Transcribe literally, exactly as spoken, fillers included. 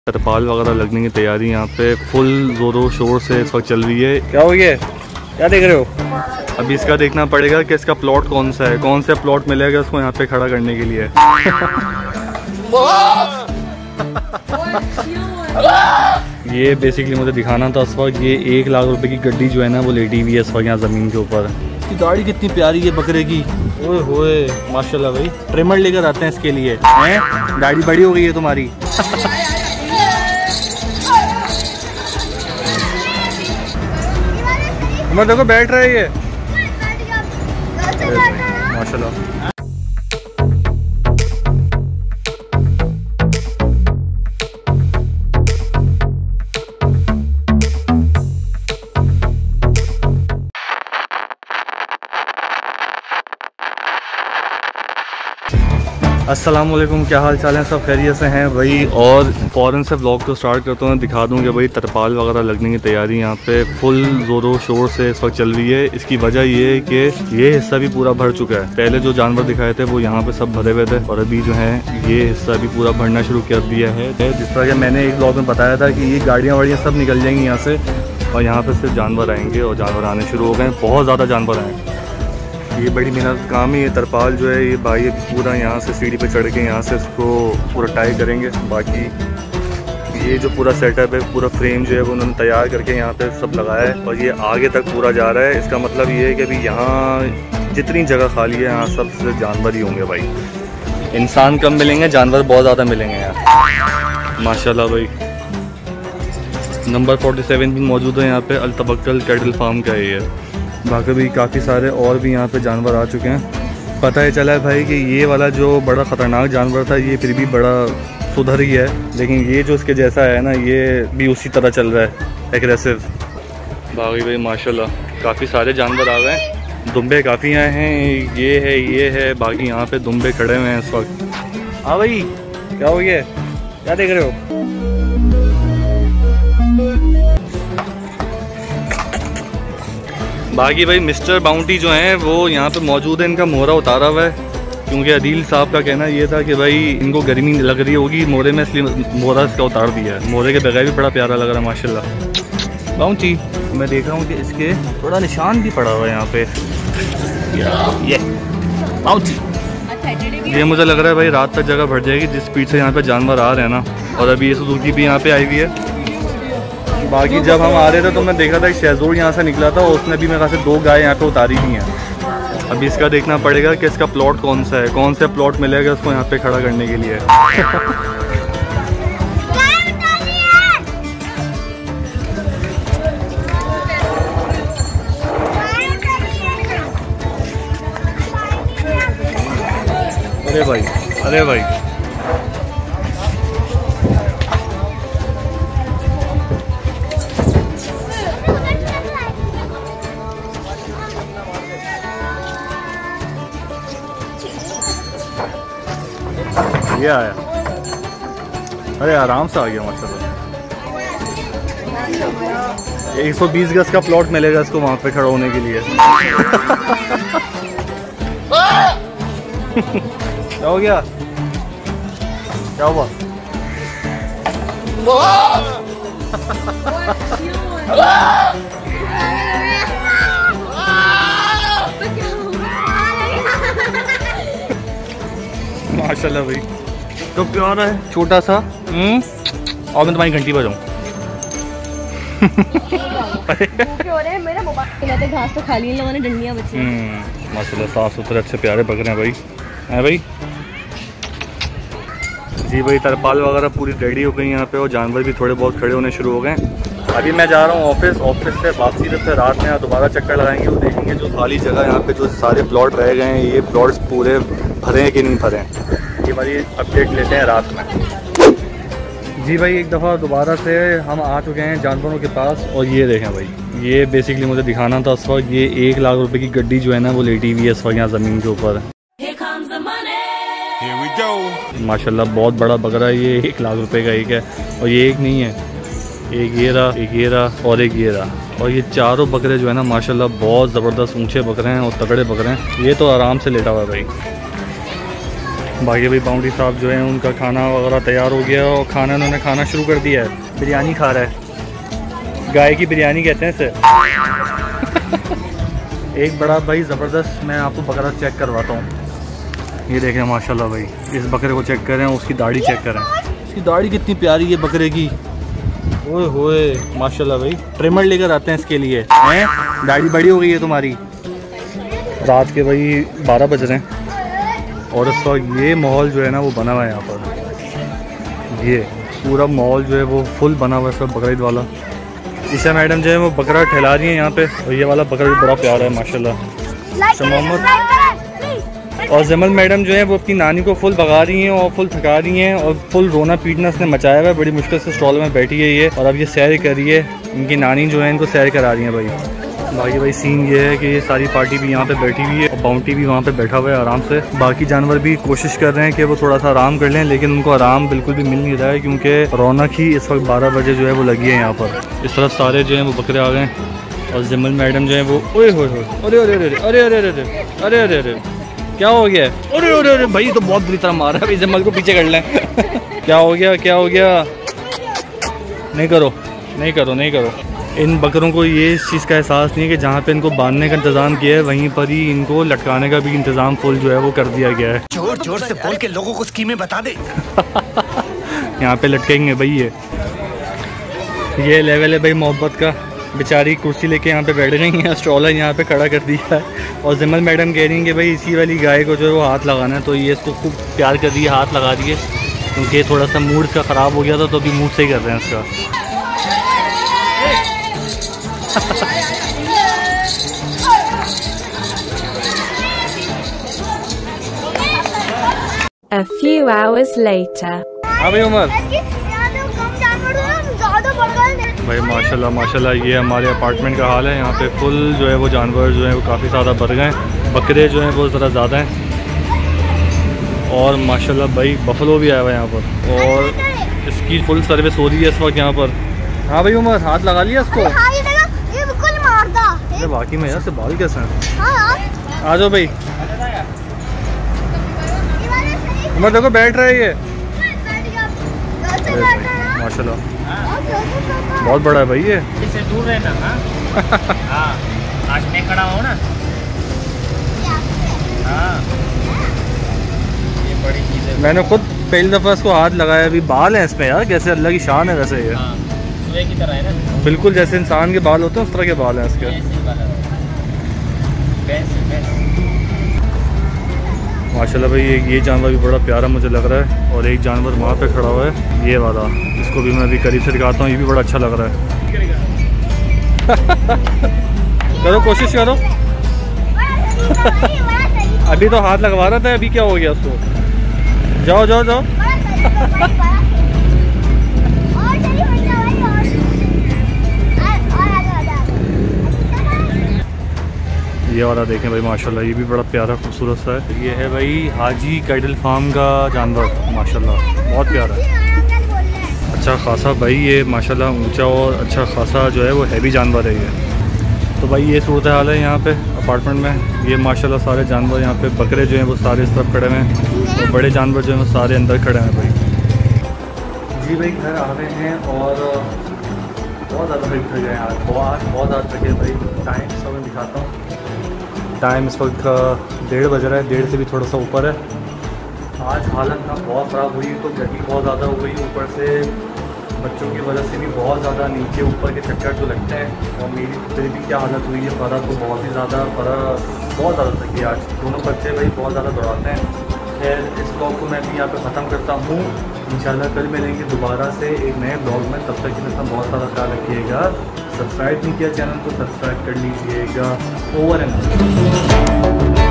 तरपाल वगैरह लगने की तैयारी यहाँ पे फुल जोरों शोर से इस वक्त चल रही है। क्या हो गया, क्या देख रहे हो? अभी इसका देखना पड़ेगा कि इसका प्लॉट कौन सा है, कौन सा प्लॉट मिलेगा उसको यहाँ पे खड़ा करने के लिए। ये बेसिकली मुझे दिखाना था इस वक्त, ये एक लाख रुपए की गड्डी जो है ना वो लेटी हुई है इस वक्त यहाँ ज़मीन के ऊपर। इसकी गाड़ी कितनी प्यारी है बकरे की, ओए होए माशाल्लाह भाई। ट्रिमर लेकर आते हैं इसके लिए, हैं गाड़ी बड़ी हो गई है तुम्हारी। उमर देखो बैठ रहा है ये माशाल्लाह। अस्सलामुअलैकुम, क्या हाल चाल है, सब खैरियत से हैं भाई। और फ़ौरन से व्लॉग को स्टार्ट करता हूँ, दिखा दूँ कि भाई तरपाल वगैरह लगने की तैयारी यहाँ पे फुल ज़ोरों शोर से इस वक्त चल रही है। इसकी वजह ये है कि ये हिस्सा भी पूरा भर चुका है। पहले जो जानवर दिखाए थे वो यहाँ पे सब भरे हुए थे और अभी जो है ये हिस्सा भी पूरा भरना शुरू कर दिया है। जिस तरह के मैंने एक व्लॉग में बताया था कि ये गाड़ियाँ वाड़ियाँ सब निकल जाएंगी यहाँ से और यहाँ पर सिर्फ जानवर आएंगे और जानवर आने शुरू हो गए। बहुत ज़्यादा जानवर आए, ये बड़ी मेहनत काम है। ये तरपाल जो है ये भाई पूरा यहाँ से सीढ़ी पे चढ़ के यहाँ से इसको पूरा टाई करेंगे। बाकी ये जो पूरा सेटअप है, पूरा फ्रेम जो है वो उन्होंने तैयार करके यहाँ पे सब लगाया है और ये आगे तक पूरा जा रहा है। इसका मतलब ये है कि अभी यहाँ जितनी जगह खाली है यहाँ सब सिर्फ जानवर ही होंगे भाई। इंसान कम मिलेंगे, जानवर बहुत ज़्यादा मिलेंगे यहाँ माशाल्लाह भाई। नंबर फोर्टी सेवन भी मौजूद है यहाँ पे, अल तवक्कल कैटल फार्म का ये है। बाकी भी काफ़ी सारे और भी यहाँ पे जानवर आ चुके हैं। पता ही चला है भाई कि ये वाला जो बड़ा ख़तरनाक जानवर था ये फिर भी बड़ा सुधर ही है, लेकिन ये जो इसके जैसा है ना ये भी उसी तरह चल रहा है एग्रेसिव। बाकी भाई माशाल्लाह काफ़ी सारे जानवर आ गए हैं, दुम्बे काफ़ी आए हैं। ये है ये है बाकी यहाँ पे दुम्बे खड़े हुए हैं इस वक्त। हाँ भाई क्या हो गया, क्या देख रहे हो? बाकी भाई मिस्टर बाउंटी जो हैं वो यहाँ पे मौजूद है, इनका मोहरा उतारा हुआ है क्योंकि अदील साहब का कहना ये था कि भाई इनको गर्मी लग रही होगी मोहरे में, इसलिए मोहरा इसका उतार दिया है। मोहरे के बगैर भी बड़ा प्यारा लग रहा है माशाल्लाह। बाउंटी मैं देख रहा हूँ कि इसके थोड़ा निशान भी पड़ा हुआ है यहाँ पे। ये बाउंटी ये मुझे लग रहा है भाई रात तक जगह भर जाएगी जिस स्पीड से यहाँ पे जानवर आ रहे हैं ना। और अभी ये सुजुकी भी यहाँ पे आई हुई है। बाकी जब हम आ रहे थे तो मैं देखा था कि शहजोर यहाँ से निकला था और उसने भी मेरे से दो गाय यहाँ पे उतारी हुई हैं। अभी इसका देखना पड़ेगा कि इसका प्लॉट कौन सा है, कौन सा प्लॉट मिलेगा उसको यहाँ पे खड़ा करने के लिए। अरे भाई अरे भाई ये आया, अरे आराम से आ गया माशाल्लाह। एक सौ बीस गज का प्लॉट मिलेगा इसको वहां पे खड़ा होने के लिए। क्या हो गया, क्या हुआ? माशाल्लाह भाई तो प्यारा है छोटा सा। हम्म और मैं तुम्हारी घंटी बजाऊं। घास तो खा ली लोगों ने, डंडियां बची। हम्म माशाल्लाह साफ सुथरे अच्छे प्यारे बकरे हैं भाई, हैं भाई। जी भाई तरपाल वगैरह पूरी रेडी हो गई यहाँ पे और जानवर भी थोड़े बहुत खड़े होने शुरू हो गए। अभी मैं जा रहा हूँ ऑफिस, ऑफिस से वापसी से रात में यहाँ दोबारा चक्कर लगाएंगे और देखेंगे जो खाली जगह यहाँ पे जो सारे प्लॉट रह गए हैं ये प्लॉट्स पूरे भरे हैं कि नहीं भरे हैं। ये हमारी अपडेट लेते हैं रात में। जी भाई एक दफ़ा दोबारा से हम आ चुके हैं जानवरों के पास और ये देखें भाई, ये बेसिकली मुझे दिखाना था इस वक्त, ये एक लाख रुपए की गड्डी जो है ना वो लेटी हुई है इस वक्त यहाँ ज़मीन के ऊपर। माशाल्लाह बहुत बड़ा बकरा है ये, एक लाख रुपए का एक है। और ये एक नहीं है, एक ये रहा, एक ये रहा और एक ये रहा। और ये चारों बकरे जो है ना माशाल्लाह बहुत ज़बरदस्त ऊंचे बकरे हैं और तगड़े बकरे हैं। ये तो आराम से लेटा हुआ है भाई। बाकी भाई बाउंड्री साहब जो है उनका खाना वगैरह तैयार हो गया और खाना उन्होंने खाना शुरू कर दिया है। बिरयानी खा रहा है, गाय की बिरयानी कहते हैं इसे। एक बड़ा भाई ज़बरदस्त मैं आपको बकरा चेक करवाता हूँ। ये देखें माशाल्लाह भाई, इस बकरे को चेक करें, उसकी दाढ़ी चेक करें, इसकी दाढ़ी कितनी प्यारी है बकरे की। ओए होए माशाल्लाह भाई, ट्रिमर लेकर आते हैं इसके लिए हैं। दाढ़ी बड़ी हो गई है तुम्हारी। रात के भाई बारह बज रहे हैं और इस वक्त ये माहौल जो है ना वो बना हुआ है यहाँ पर। ये पूरा माहौल जो है वो फुल बना हुआ है सब बकरीद वाला। ईशा मैडम जो है वो बकरा ठहला रही हैं यहाँ पे और ये वाला बकरा भी बड़ा प्यारा है माशाल्लाह। मोहम्मद और जमल मैडम जो है वो अपनी नानी को फुल भगा रही हैं और फुल थका रही हैं और फुल रोना पीटना इसने मचाया हुआ है। बड़ी मुश्किल से स्टॉल में बैठी है ये और अब ये सैर कर रही है। इनकी नानी जो है इनको सैर करा रही है भाई। बाकी भाई सीन ये है कि ये सारी पार्टी भी यहाँ पे बैठी हुई है और बाउंटी भी वहाँ पे बैठा हुआ है आराम से। बाकी जानवर भी कोशिश कर रहे हैं कि वो थोड़ा सा आराम कर लें, लेकिन उनको आराम बिल्कुल भी मिल नहीं रहा है क्योंकि रौनक ही इस वक्त बारह बजे जो है वो लगी है यहाँ पर। इस तरफ सारे जो हैं वो बकरे आ गए और जमल मैडम जो है वो ओए होए होए अरे अरे अरे अरे अरे अरे अरे अरे अरे क्या हो गया? अरे अरे अरे भाई तो बहुत बुरी तरह मारा है भाई, जमल को पीछे कर लें। क्या हो गया क्या हो गया? नहीं करो नहीं करो नहीं करो। इन बकरों को ये इस चीज़ का एहसास नहीं है कि जहाँ पे इनको बांधने का इंतज़ाम किया है वहीं पर ही इनको लटकाने का भी इंतज़ाम फुल जो है वो कर दिया गया है। जोर जोर से बोल के लोगों को स्कीमें बता दे। यहाँ पे लटकेंगे भाई। ये ये लेवल है भाई मोहब्बत का। बेचारी कुर्सी लेके यहाँ पे बैठ गई हैं, स्ट्रॉलर यहाँ पे खड़ा कर दिया है और जमल मैडम कह रही हैं कि भाई इसी वाली गाय को जो है वो हाथ लगाना है। तो ये इसको खूब प्यार कर दिए, हाथ लगा दिए क्योंकि थोड़ा सा मूड इसका ख़राब हो गया था तो अभी मूड सही कर रहे हैं इसका। A few hours later. हाँ भाई उमर भाई माशाल्लाह माशाल्लाह ये हमारे अपार्टमेंट का हाल है। यहाँ पे फुल जो है वो जानवर जो है वो काफ़ी ज़्यादा बढ़ गए हैं। बकरे जो हैं वो ज़रा ज़्यादा हैं और माशाल्लाह भाई बफलो भी आया हुआ है यहाँ पर और इसकी फुल सर्विस हो रही है इस वक्त यहाँ पर। हाँ भाई उमर हाथ लगा लिया इसको? ये बिल्कुल मारता अरे बाकी में यार से बाल कैसे हैं? आ जाओ भाई। उमर देखो बैठ रहा है ये माशाल्लाह बहुत बड़ा है भाई ये। इससे दूर रहना। हाँ आज मैं खड़ा हूँ ना। हाँ ये बड़ी चीज़ है। मैंने खुद पहली दफ़ा इसको हाथ लगाया। अभी बाल हैं इसमें यार, कैसे अल्लाह की शान है वैसे ये। हाँ सुबह की तरह है ना, बिल्कुल जैसे इंसान के बाल होते हैं उस तरह के बाल हैं इसके। माशाल्लाह भाई ये ये जानवर भी बड़ा प्यारा मुझे लग रहा है और एक जानवर वहाँ पे खड़ा हुआ है ये वाला, इसको भी मैं अभी करीब से दिखाता हूँ। ये भी बड़ा अच्छा लग रहा है। करो कोशिश करो। अभी तो हाथ लगवा रहा था, अभी क्या हो गया उसको? जाओ जाओ जाओ। ये वाला देखें भाई माशाल्लाह ये भी बड़ा प्यारा खूबसूरत सा है। ये है भाई हाजी कैटल फार्म का जानवर माशाल्लाह बहुत प्यारा है। अच्छा खासा भाई ये माशाल्लाह ऊंचा और अच्छा खासा जो है वो हैवी जानवर है ये। तो भाई ये सूरत हाल है यहाँ पे अपार्टमेंट में। ये माशाल्लाह सारे जानवर यहाँ पे बकरे जो हैं वो सारे इस तरफ खड़े हुए हैं और बड़े जानवर जो हैं वो सारे अंदर खड़े हैं भाई। जी भाई घर आ रहे हैं और बहुत ज़्यादा भाई थक गए आज, बहुत बहुत ज़्यादा थके भाई। टाइम सब मैं दिखाता हूँ। टाइम इस वक्त डेढ़ बज रहा है, डेढ़ से भी थोड़ा सा ऊपर है। आज हालत ना बहुत ख़राब हुई तो गर्मी बहुत ज़्यादा हो गई, ऊपर से बच्चों की वजह से भी बहुत ज़्यादा नीचे ऊपर के चक्कर जो लगते हैं और मेरी फिर भी क्या हालत हुई है। फ़रा तो बहुत ही ज़्यादा फ़रा बहुत ज़्यादा थकी आज। दोनों बच्चे भाई बहुत ज़्यादा दौड़ाते हैं। खैर इस ब्लॉग को मैं भी यहाँ पे ख़त्म करता हूँ। इंशाल्लाह कल मिलेंगे दोबारा से एक नए ब्लॉग में। तब तक के अपना बहुत सारा ख्याल रखिएगा। सब्सक्राइब नहीं किया चैनल को सब्सक्राइब कर लीजिएगा। Over and